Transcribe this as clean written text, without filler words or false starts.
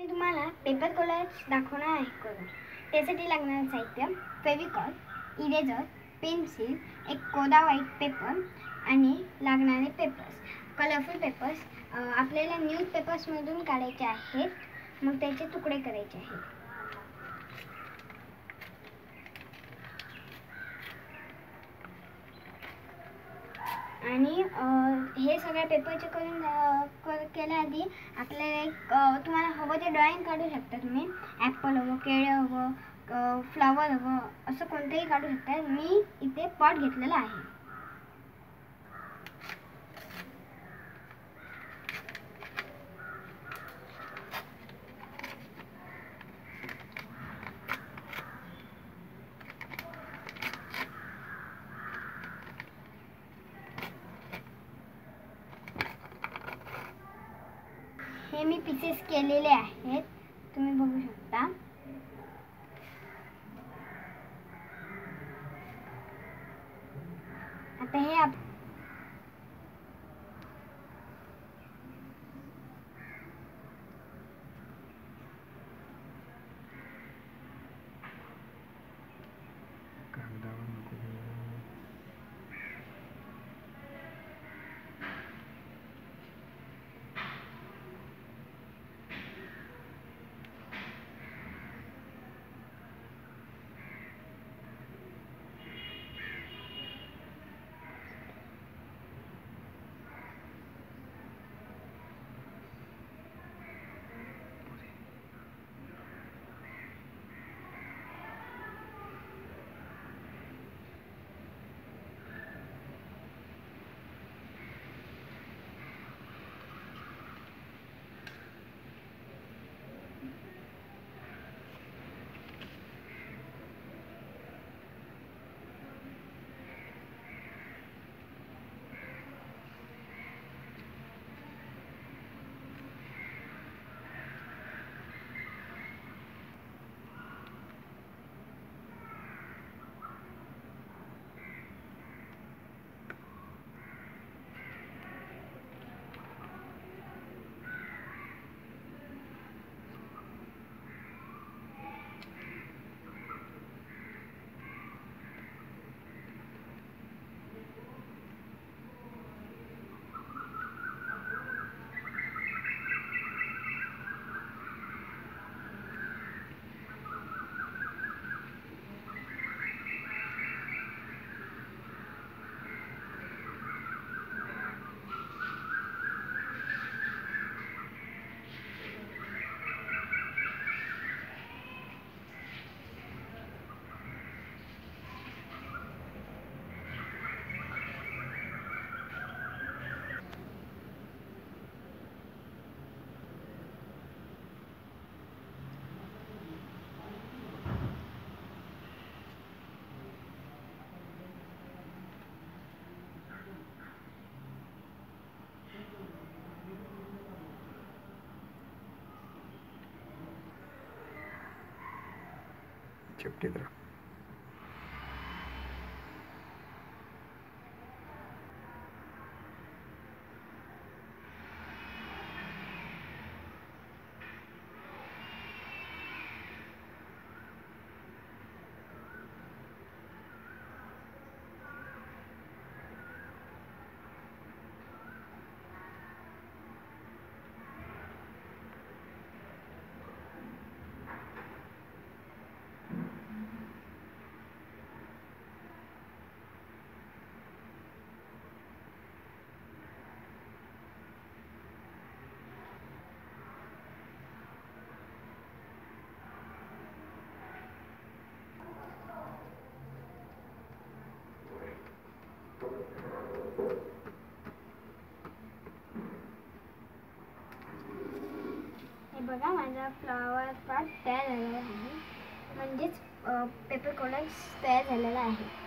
मी तुम्हाला paper collage दाखवणार आहे करून. त्यासाठी लागणारे साहित्य फेविकॉल, इरेजर, पेन्सिल, एक कोरा व्हाईट पेपर आणि लागणारे पेपर्स, कलरफुल पेपर्स. आपल्याला न्यूजपेपर्समधून काढायचे आहेत, मग त्याचे तुकडे करायचे आहेत. आणि हे सगळ्या पेपरचे केल्या आधी आपल्याला एक तुम्हाला हवं ते ड्रॉइंग काढू शकता. तुम्ही ॲपल हवं, केळं हवं, फ्लावर हवं, असं कोणतंही काढू शकता. मी इथे पॉट घेतलेला आहे. हे मी पीसेस केलेले आहेत, तुम्ही बघू शकता. आता हे चिपटी तरह बघा, माझा फ्लावर पॉट तयार झालेला आहे, म्हणजेच पेपर कोलाज तयार झालेला आहे.